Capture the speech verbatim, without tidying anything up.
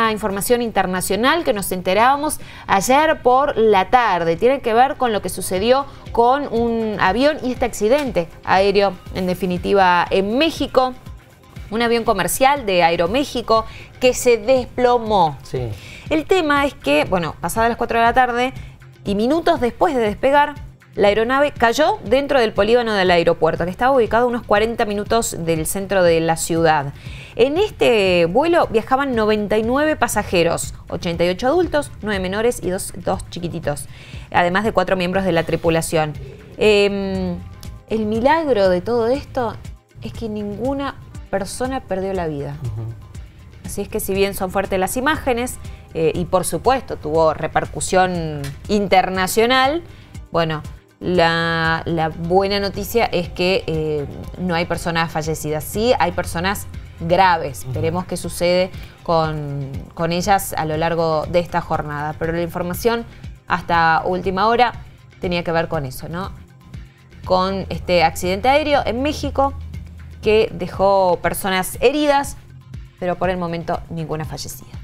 una información internacional que nos enterábamos ayer por la tarde. Tiene que ver con lo que sucedió con un avión y este accidente aéreo, en definitiva, en México. Un avión comercial de Aeroméxico que se desplomó. Sí. El tema es que, bueno, pasadas las cuatro de la tarde y minutos después de despegar, la aeronave cayó dentro del polígono del aeropuerto, que estaba ubicado a unos cuarenta minutos del centro de la ciudad. En este vuelo viajaban noventa y nueve pasajeros, ochenta y ocho adultos, nueve menores y dos, dos chiquititos, además de cuatro miembros de la tripulación. Eh, el milagro de todo esto es que ninguna persona perdió la vida. Uh-huh. Así es que si bien son fuertes las imágenes, eh, y por supuesto tuvo repercusión internacional, bueno, la, la buena noticia es que eh, no hay personas fallecidas. Sí hay personas graves. Uh-huh. Veremos qué sucede con, con ellas a lo largo de esta jornada. Pero la información hasta última hora tenía que ver con eso, ¿no? Con este accidente aéreo en México que dejó personas heridas, pero por el momento ninguna fallecida.